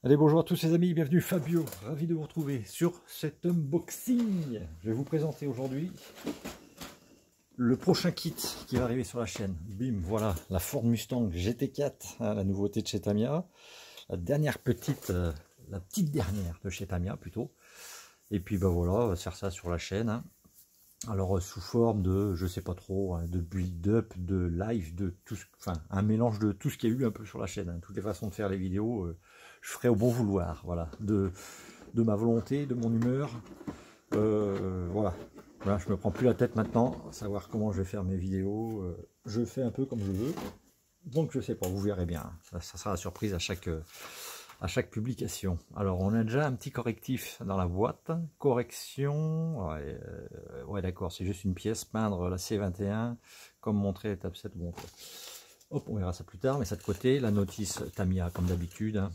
Allez, bonjour à tous les amis, bienvenue Fabio, ravi de vous retrouver sur cet unboxing. Je vais vous présenter aujourd'hui le prochain kit qui va arriver sur la chaîne. Bim, voilà, la Ford Mustang GT4, hein, la nouveauté de chez Tamiya. La dernière petite, la petite dernière de chez Tamiya plutôt. Et puis ben voilà, on va faire ça sur la chaîne. Hein. Alors sous forme de, je sais pas trop, hein, de build-up, de live, de tout, enfin un mélange de tout ce qu'il y a eu un peu sur la chaîne. Hein. Toutes les façons de faire les vidéos, je ferai au bon vouloir, voilà, de ma volonté, de mon humeur. Voilà, je me prends plus la tête maintenant, à savoir comment je vais faire mes vidéos. Je fais un peu comme je veux. Donc je sais pas, vous verrez bien. Ça sera la surprise à chaque publication. Alors on a déjà un petit correctif dans la boîte. Correction, ouais d'accord, c'est juste une pièce, peindre la C21, comme montré étape 7. Bon, hop, on verra ça plus tard, mais ça de côté, la notice Tamiya comme d'habitude. Hein.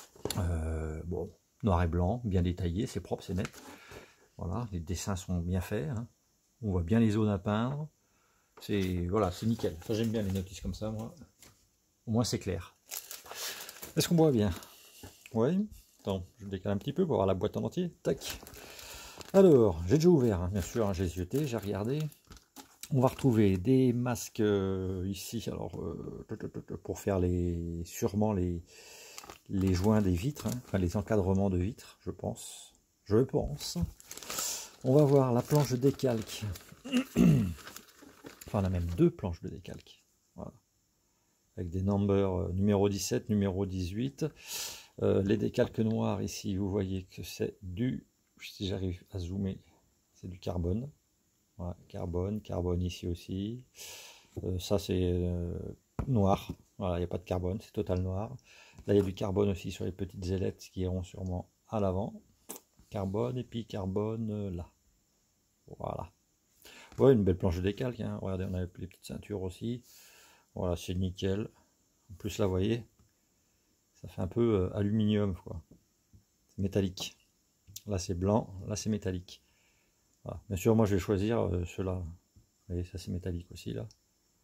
Bon, noir et blanc, bien détaillé, c'est propre, c'est net. Voilà, les dessins sont bien faits. Hein. On voit bien les zones à peindre. C'est voilà, c'est nickel. Ça j'aime bien les notices comme ça, moi. Au moins c'est clair. Est-ce qu'on voit bien? Oui. Attends, je décale un petit peu pour voir la boîte en entier. Tac. Alors, j'ai déjà ouvert, hein, bien sûr, hein, j'ai zioté, j'ai regardé. On va retrouver des masques ici, alors pour faire sûrement les joints des vitres, hein, enfin les encadrements de vitres, je pense. Je pense. On va voir la planche de décalque. Enfin, on a même deux planches de décalque. Voilà. Avec des numbers numéro 17, numéro 18. Les décalques noirs ici, vous voyez que c'est du, si j'arrive à zoomer, c'est du carbone. Voilà, carbone ici aussi. Ça c'est noir. Voilà, il n'y a pas de carbone, c'est total noir. Là il y a du carbone aussi sur les petites ailettes qui iront sûrement à l'avant. Carbone et puis carbone là. Voilà. Ouais, une belle planche de décalque. Hein. Regardez, on a les petites ceintures aussi. Voilà, c'est nickel. En plus là, vous voyez, ça fait un peu aluminium, quoi. Métallique. Là c'est blanc, là c'est métallique. Voilà. Bien sûr, moi je vais choisir ceux-là. Vous voyez, ça c'est métallique aussi là.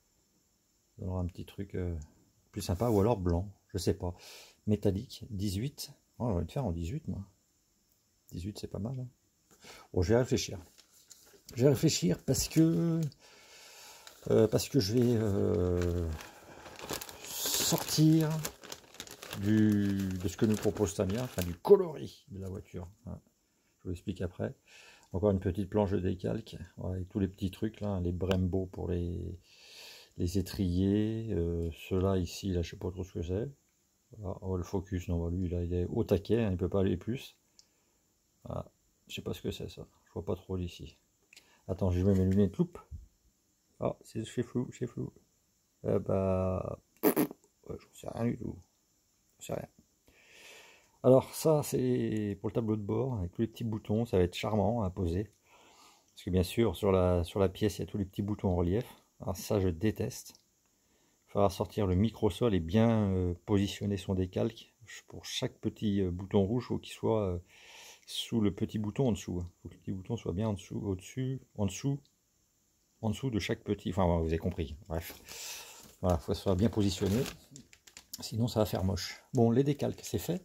Ça donnera un petit truc plus sympa, ou alors blanc, je sais pas. Métallique, 18. Oh, je vais le faire en 18 moi. 18 c'est pas mal. Hein. Bon, je vais réfléchir. Je vais réfléchir parce que je vais sortir de ce que nous propose Tamiya, enfin du coloris de la voiture. Hein. Je vous explique après. Encore une petite planche de décalque, voilà, et tous les petits trucs là, les Brembo pour les étriers, ceux-là ici, là je sais pas trop ce que c'est. Voilà. Oh, le focus, non, lui là il est au taquet, hein, il peut pas aller plus. Voilà. Je sais pas ce que c'est ça, je vois pas trop d'ici. Attends, je mets mes lunettes loupe. Ah, c'est flou, c'est flou. Bah, ouais, j'en sais rien du tout, j'en sais rien. Alors ça c'est pour le tableau de bord avec tous les petits boutons, ça va être charmant à poser. Parce que bien sûr sur la pièce il y a tous les petits boutons en relief. Alors ça je déteste. Il faudra sortir le microsol et bien positionner son décalque. Pour chaque petit bouton rouge, il faut qu'il soit sous le petit bouton en dessous. Il faut que le petit bouton soit bien en dessous, au-dessus, en dessous de chaque petit. Enfin vous avez compris. Bref. Voilà, il faut que ça soit bien positionné. Sinon ça va faire moche. Bon, les décalques c'est fait.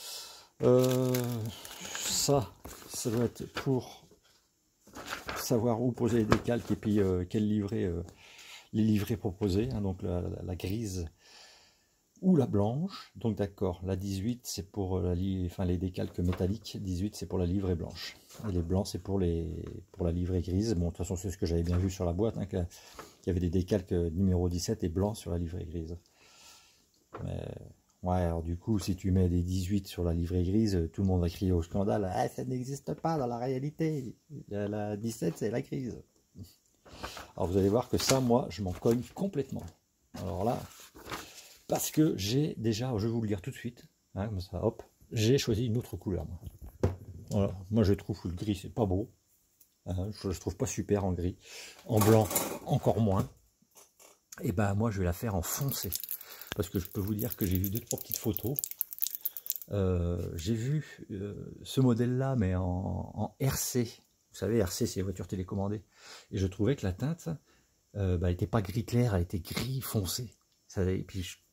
Ça doit être pour savoir où poser les décalques et puis quel livret, les livrets proposés, hein, donc la grise ou la blanche. Donc d'accord, la 18 c'est pour les décalques métalliques, 18 c'est pour la livrée blanche. Et les blancs c'est pour la livrée grise. Bon, de toute façon c'est ce que j'avais bien vu sur la boîte, hein, qu'il y avait des décalques numéro 17 et blanc sur la livrée grise. Mais ouais, alors du coup, si tu mets des 18 sur la livrée grise, tout le monde va crier au scandale. Ah, ça n'existe pas dans la réalité. La 17, c'est la grise. Alors vous allez voir que ça, moi, je m'en cogne complètement. Alors là, parce que j'ai déjà, je vais vous le dire tout de suite, hein, comme ça, hop, j'ai choisi une autre couleur. Moi. Voilà, moi je trouve que le gris, c'est pas beau. Hein, je le trouve pas super en gris. En blanc, encore moins. Et ben moi, je vais la faire en foncé. Parce que je peux vous dire que j'ai vu 2-3 petites photos. J'ai vu ce modèle-là, mais en RC. Vous savez, RC, c'est les voitures télécommandées. Et je trouvais que la teinte, elle n'était pas gris clair, elle était gris foncé. Ça, et puis,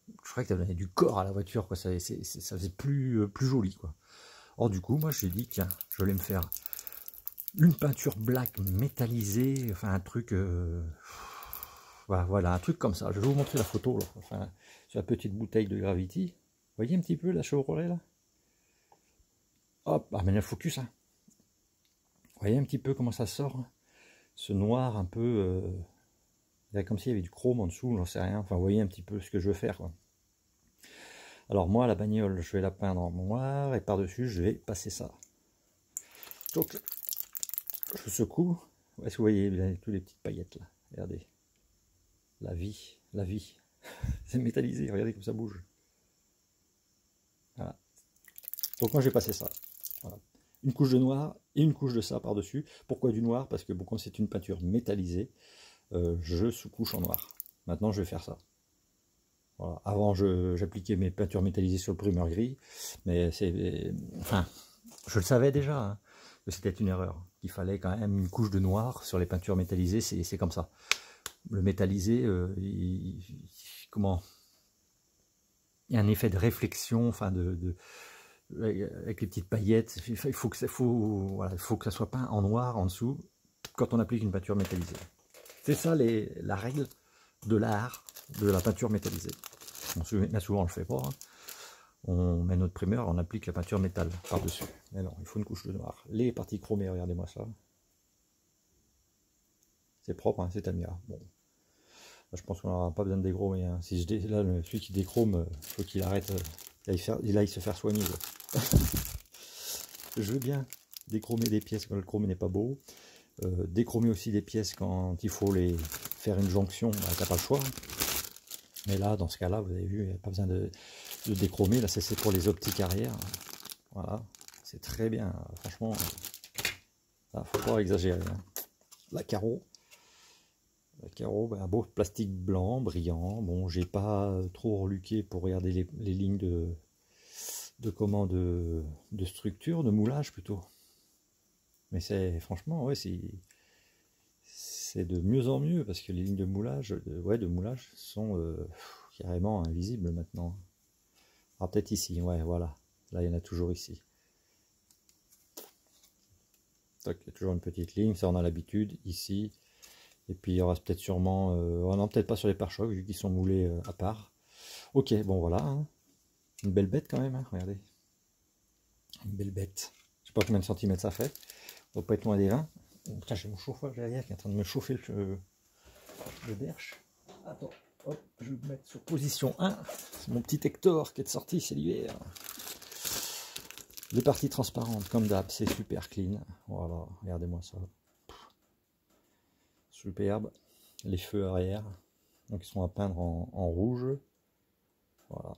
Je croyais que ça donnait du corps à la voiture, quoi. Ça faisait plus joli, quoi. Or, du coup, moi, j'ai dit, tiens, je vais me faire une peinture black métallisée, enfin, un truc... voilà, un truc comme ça. Je vais vous montrer la photo, là. Enfin, sur la petite bouteille de Gravity. Vous voyez un petit peu la Chevrolet, là? Hop, ah, mais le focus, hein. Vous voyez un petit peu comment ça sort, hein, ce noir un peu... comme s'il y avait du chrome en dessous, j'en sais rien. Enfin, vous voyez un petit peu ce que je veux faire, quoi. Alors moi, la bagnole, je vais la peindre en noir et par-dessus, je vais passer ça. Donc, je secoue. Est-ce que vous voyez toutes les petites paillettes là? Regardez. La vie, la vie. C'est métallisé, regardez comme ça bouge. Voilà. Donc moi, je vais passer ça. Voilà. Une couche de noir et une couche de ça par-dessus. Pourquoi du noir? Parce que bon, comme c'est une peinture métallisée, je sous-couche en noir. Maintenant, je vais faire ça. Voilà. Avant, j'appliquais mes peintures métallisées sur le primeur gris, mais c'est... Enfin, je le savais déjà, hein, que c'était une erreur. Il fallait quand même une couche de noir sur les peintures métallisées, c'est comme ça. Le métallisé, comment... Il y a un effet de réflexion, enfin avec les petites paillettes. Il faut que ça soit peint en noir en dessous quand on applique une peinture métallisée. C'est ça la règle de l'art de la peinture métallisée. Bien souvent on le fait pas. Hein. On met notre primeur, on applique la peinture métal par-dessus. Mais non, il faut une couche de noir. Les parties chromées, regardez-moi ça. C'est propre, hein, c'est Tamiya. Bon. Là, je pense qu'on n'aura pas besoin de déchromer. Hein. Si là, celui qui déchrome, il faut qu'il arrête. Il aille se faire soigner. Je veux bien déchromer des pièces quand le chrome n'est pas beau. Déchromer aussi des pièces quand il faut les faire une jonction, bah, t'as pas le choix. Mais là, dans ce cas-là, vous avez vu, il n'y a pas besoin de déchromer. Là, c'est pour les optiques arrière. Voilà, c'est très bien. Franchement, il ne faut pas exagérer. Hein. La carreau, ben, un beau plastique blanc, brillant. Bon, j'ai pas trop reluqué pour regarder les lignes de structure, de moulage plutôt. Mais c'est franchement, ouais, c'est de mieux en mieux parce que les lignes de moulage, sont carrément invisibles maintenant. Alors peut-être ici, ouais, voilà. Là, il y en a toujours ici. Donc, il y a toujours une petite ligne, ça on a l'habitude ici. Et puis il y aura peut-être sûrement, non, peut-être pas sur les pare-chocs vu qu'ils sont moulés à part. Ok, bon voilà, hein. Une belle bête quand même, hein, regardez. Une belle bête. Je sais pas combien de centimètres ça fait. On doit pas être loin des 20. Oh, putain, j'ai mon chauffeur derrière qui est en train de me chauffer le berche. Attends, hop, je vais me mettre sur position 1. C'est mon petit Hector qui est sorti, c'est l'hiver. Les parties transparentes, comme d'hab, c'est super clean. Voilà, regardez-moi ça. Superbe. Les feux arrière, donc ils sont à peindre en rouge. Voilà.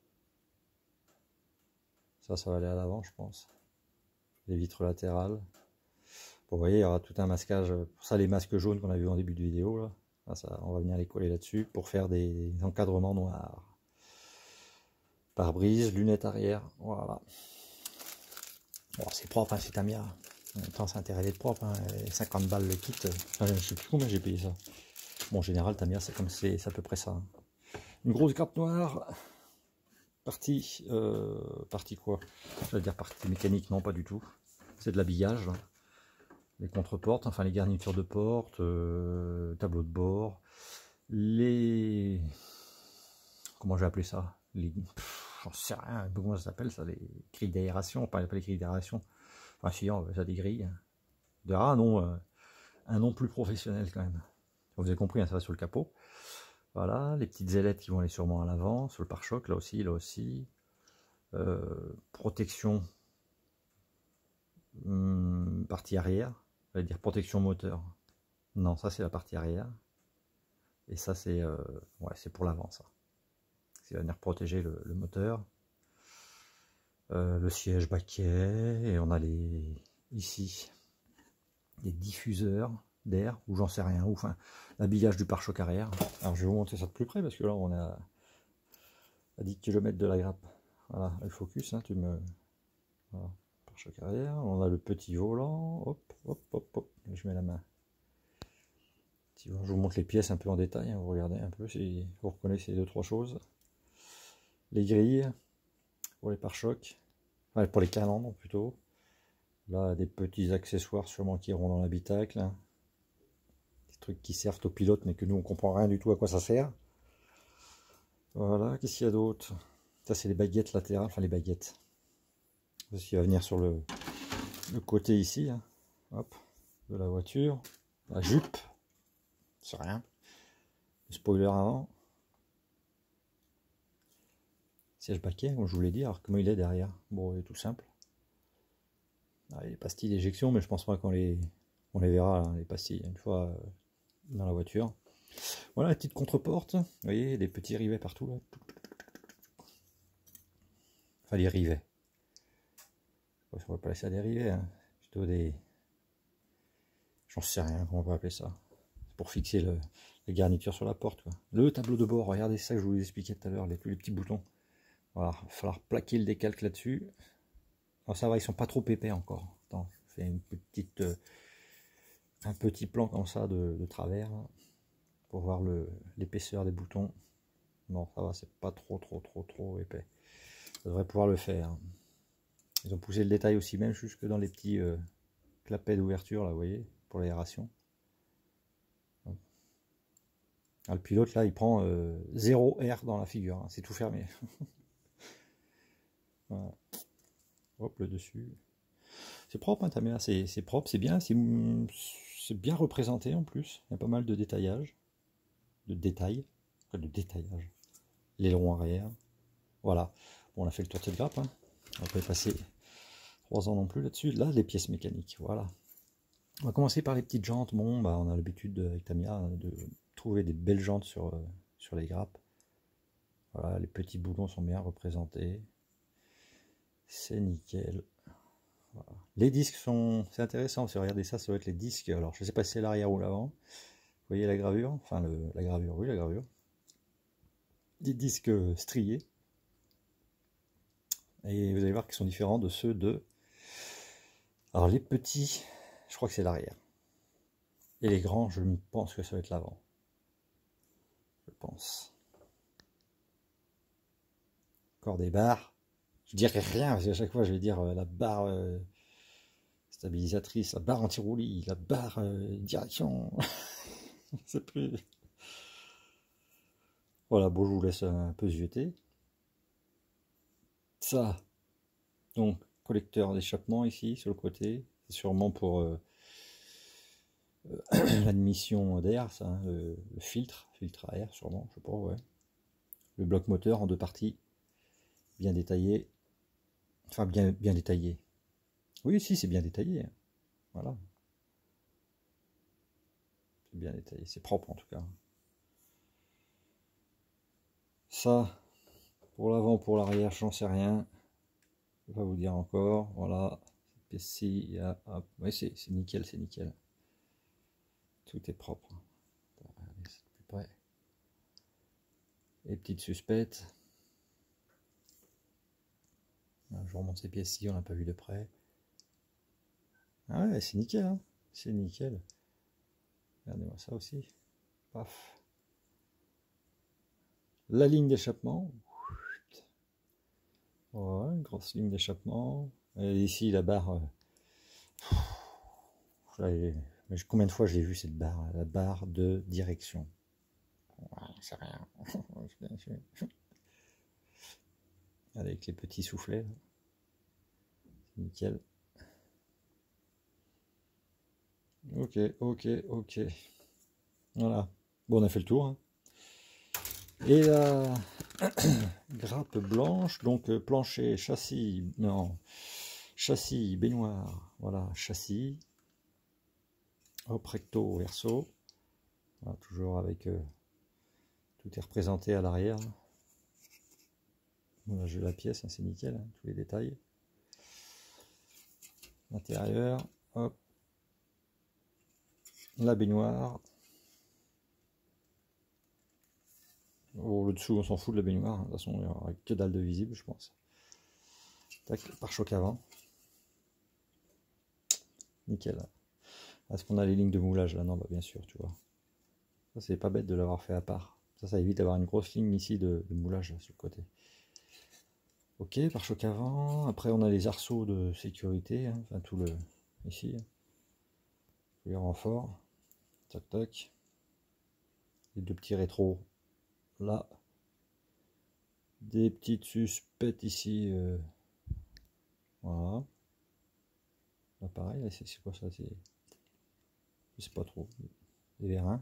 Ça va aller à l'avant, je pense. Les vitres latérales. Bon, vous voyez, il y aura tout un masquage. Pour ça, les masques jaunes qu'on a vu en début de vidéo, là. Ça, on va venir les coller là-dessus pour faire des encadrements noirs. Pare-brise, lunettes arrière, voilà. Bon, c'est propre, hein, c'est Tamiya. En même temps, c'est intérêt d'être propre. Hein. 50 balles le kit. Enfin, je sais plus combien j'ai payé ça. Bon, en général, Tamiya, c'est à peu près ça. Hein. Une grosse grappe noire. Partie quoi? Je vais dire partie mécanique, non, pas du tout. C'est de l'habillage. Hein. Les contre-portes, enfin les garnitures de porte, tableau de bord, les... Comment j'ai appelé ça? J'en sais rien, comment ça s'appelle ça? Les grilles d'aération, enfin pas les grilles d'aération. Enfin si, ça des grilles. Un nom plus professionnel quand même. Vous avez compris, hein, ça va sur le capot. Voilà, les petites ailettes qui vont aller sûrement à l'avant, sur le pare-choc, là aussi, là aussi. Protection partie arrière. Je vais dire protection moteur. Non, ça c'est la partie arrière. Et ça c'est ouais, c'est pour l'avant ça. C'est va venir protéger le moteur. Le siège baquet. Et on a ici des diffuseurs d'air, ou j'en sais rien, ou enfin l'habillage du pare-choc arrière. Alors je vais vous montrer ça de plus près parce que là on a à 10 km de la grappe. Voilà, le focus, hein, voilà, pare-choc arrière. On a le petit volant. Hop, hop, hop, hop. Je mets la main. Je vous montre les pièces un peu en détail, hein, vous regardez un peu si vous reconnaissez 2-3 choses. les grilles pour les pare-chocs, enfin, pour les calandres plutôt. Là, des petits accessoires sûrement qui iront dans l'habitacle. Des trucs qui servent aux pilotes, mais que nous, on comprend rien du tout à quoi ça sert. Voilà, qu'est-ce qu'il y a d'autre? Ça, c'est les baguettes latérales, enfin les baguettes. Ce qui va venir sur le côté ici, hein. Hop, de la voiture. La jupe, c'est rien. Le spoiler avant. Siège baquet, comme je vous l'ai dit. Alors, comment il est derrière? Bon, il est tout simple. Ah, les pastilles d'éjection, mais je pense pas qu'on les verra, hein, les pastilles, une fois dans la voiture. Voilà la petite contre-porte. Vous voyez, des petits rivets partout là. Enfin, les rivets. Je ne va pas laisser ça des rivets, hein. Plutôt des. J'en sais rien comment on peut appeler ça. C'est pour fixer les garnitures sur la porte, quoi. Le tableau de bord, regardez ça que je vous expliquais tout à l'heure, les petits boutons. Voilà, il va falloir plaquer le décalque là-dessus. Alors ça va, ils sont pas trop épais encore. Attends, je fais une petite, un petit plan comme ça de travers là, pour voir l'épaisseur des boutons. Non, ça va, c'est pas trop épais. Ça devrait pouvoir le faire. Ils ont poussé le détail aussi même jusque dans les petits clapets d'ouverture là, vous voyez, pour l'aération. Le pilote là, il prend 0 air dans la figure, hein, c'est tout fermé. Voilà. Hop, le dessus. C'est propre, hein, Tamia, c'est propre, c'est bien, c'est bien représenté en plus. Il y a pas mal de détaillage, de détails, enfin, de détaillage. L'aileron arrière. Voilà. Bon, on a fait le tour de cette grappe. Hein. On va pas y passer 3 ans non plus là-dessus. Là, les pièces mécaniques. Voilà. On va commencer par les petites jantes. Bon, bah, on a l'habitude avec Tamia de trouver des belles jantes sur les grappes. Voilà, les petits boutons sont bien représentés. C'est nickel. Voilà. Les disques sont... C'est intéressant, parce que regardez ça, ça va être les disques. Alors, je ne sais pas si c'est l'arrière ou l'avant. Vous voyez la gravure? Enfin, la gravure, oui, la gravure. Des disques striés. Et vous allez voir qu'ils sont différents de ceux de... Alors, les petits, je crois que c'est l'arrière. Et les grands, je pense que ça va être l'avant. Je pense. Encore des barres. Je dirais rien, parce qu'à chaque fois, je vais dire la barre stabilisatrice, la barre anti-roulis, la barre direction. C'est plus... Voilà, bon, je vous laisse un peu zioter. Ça, donc, collecteur d'échappement ici, sur le côté. C'est sûrement pour l'admission d'air, ça, hein, le filtre à air, sûrement, je sais pas, ouais. Le bloc moteur en 2 parties, bien détaillé. Enfin, bien détaillé. Oui, si, c'est bien détaillé. Voilà. C'est bien détaillé, c'est propre en tout cas. Ça, pour l'avant, pour l'arrière, j'en sais rien. Je vais pas vous dire encore. Voilà. Ici, oui, c'est nickel, c'est nickel. Tout est propre. Regardez, c'est plus près. Les petites suspectes. Je remonte ces pièces-ci, on n'a pas vu de près. Ah ouais, c'est nickel, hein. C'est nickel. Regardez-moi ça aussi. Paf. La ligne d'échappement. Voilà, une grosse ligne d'échappement. Ici, la barre. Combien de fois j'ai vu cette barre? La barre de direction. C'est rien. Avec les petits soufflets. C'est nickel. Ok. Voilà. Bon, on a fait le tour. Hein. Et la grappe blanche, donc plancher, châssis, non, châssis, baignoire, voilà, châssis, hop, recto, verso, voilà, toujours avec, tout est représenté à l'arrière. Voilà, j'ai la pièce, hein, c'est nickel, hein, tous les détails. L'intérieur, hop, la baignoire. Oh, le dessous, on s'en fout de la baignoire. De toute façon, il n'y aura que dalle de visible, je pense. Tac, pare-choc avant. Nickel. Est-ce qu'on a les lignes de moulage là? Non, bah bien sûr, tu vois. Ça, c'est pas bête de l'avoir fait à part. Ça évite d'avoir une grosse ligne ici de moulage là, sur le côté. Ok, pare-choc avant. Après, on a les arceaux de sécurité. Hein. Enfin, tout le... Ici. Hein. Les renforts. Tac, tac. Les deux petits rétros. Là. Des petites suspectes ici. Voilà. Là, pareil. C'est quoi ça? Je sais pas trop. Les vérins.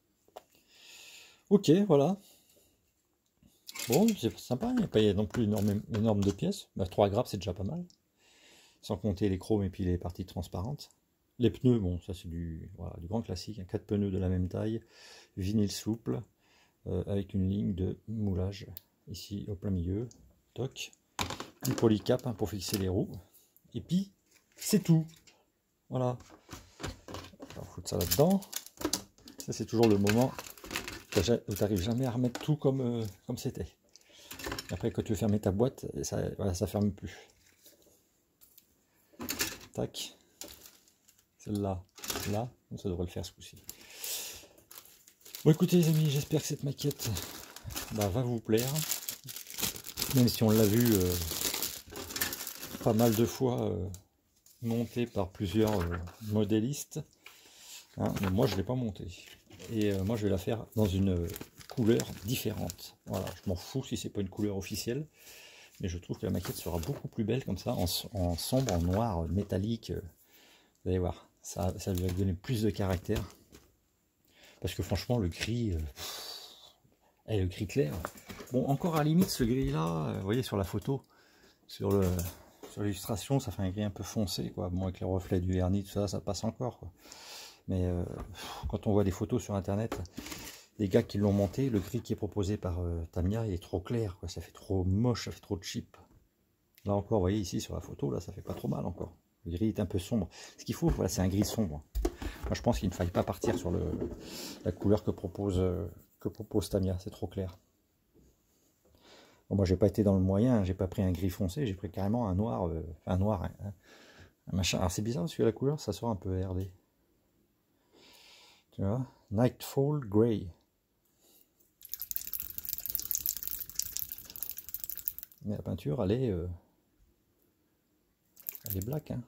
Ok, voilà. Bon, c'est sympa, il n'y a pas non plus énorme de pièces. Bah, 3 grappes, c'est déjà pas mal. Sans compter les chromes et puis les parties transparentes. Les pneus, bon, ça c'est du grand classique. 4 pneus de la même taille, vinyle souple, avec une ligne de moulage ici au plein milieu. Toc. Du polycap hein, pour fixer les roues. Et puis, c'est tout. Voilà. On va foutre ça là-dedans. Ça, c'est toujours le moment où tu n'arrives jamais à remettre tout comme c'était. Après, quand tu veux fermer ta boîte, ça, voilà, ça ferme plus. Tac. Celle-là, là, ça devrait le faire ce coup-ci. Bon, écoutez les amis, j'espère que cette maquette va vous plaire. Même si on l'a vu pas mal de fois montée par plusieurs modélistes. Hein, mais moi, je ne l'ai pas montée. Et moi, je vais la faire dans une couleur différente. Voilà, je m'en fous si c'est pas une couleur officielle. Mais je trouve que la maquette sera beaucoup plus belle comme ça, en sombre, en noir, métallique. Vous allez voir, ça lui va donner plus de caractère. Parce que franchement, le gris, le gris clair. Bon, encore à la limite, ce gris-là, vous voyez sur la photo, sur l'illustration, ça fait un gris un peu foncé, quoi. Bon, avec les reflets du vernis, tout ça, ça passe encore, quoi. Mais quand on voit des photos sur Internet, les gars qui l'ont monté, le gris qui est proposé par Tamiya, il est trop clair, quoi. Ça fait trop moche, ça fait trop cheap. Là encore, vous voyez ici sur la photo, là, ça fait pas trop mal encore. Le gris est un peu sombre. Ce qu'il faut, voilà, c'est un gris sombre. Moi, je pense qu'il ne faille pas partir sur la couleur que propose Tamiya. C'est trop clair. Bon, moi, j'ai pas été dans le moyen. J'ai pas pris un gris foncé. J'ai pris carrément un noir. Un noir. Un machin. Alors, c'est bizarre parce que la couleur, ça sort un peu RD. Tu vois, Nightfall Grey. Mais la peinture, elle est black. Hein.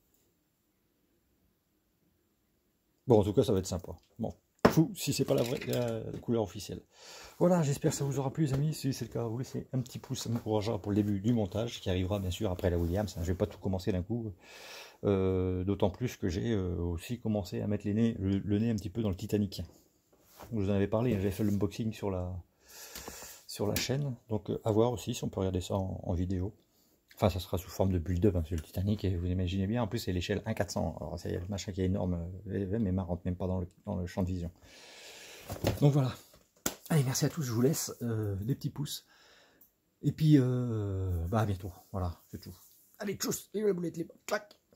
Bon, en tout cas, ça va être sympa. Bon, fou si c'est pas la couleur officielle. Voilà, j'espère que ça vous aura plu, les amis. Si c'est le cas, vous laissez un petit pouce, ça m'encouragera pour le début du montage, qui arrivera bien sûr après la Williams. Je vais pas tout commencer d'un coup. D'autant plus que j'ai aussi commencé à mettre le nez un petit peu dans le Titanic. Je vous en avais parlé, j'avais fait l'unboxing sur la chaîne. Donc à voir aussi si on peut regarder ça en vidéo. Enfin, ça sera sous forme de build-up, hein, sur le Titanic, et vous imaginez bien, en plus c'est l'échelle 1/400, alors c'est le machin qui est énorme, mais ne rentre même pas dans le champ de vision. Donc voilà. Allez, merci à tous, je vous laisse, des petits pouces, et puis, à bientôt, voilà, c'est tout. Allez, tchuss, et la boulette libre, clac.